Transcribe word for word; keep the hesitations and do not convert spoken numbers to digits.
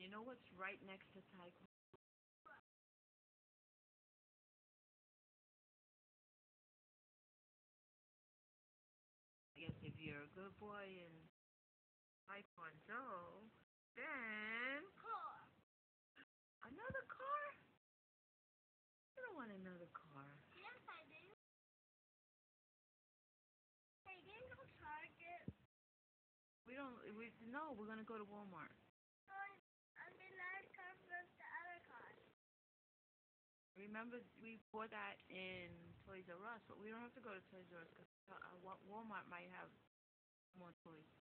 You know what's right next to Taekwondo? I guess if you're a good boy in Taekwondo, then Car. another car? You don't want another car. Yes, I do. Hey, didn't go Target. We don't. We no. We're gonna go to Walmart. I mean, I come from the other car. Remember, we bought that in Toys R Us, but we don't have to go to Toys R Us because uh, Wa- Walmart might have more toys.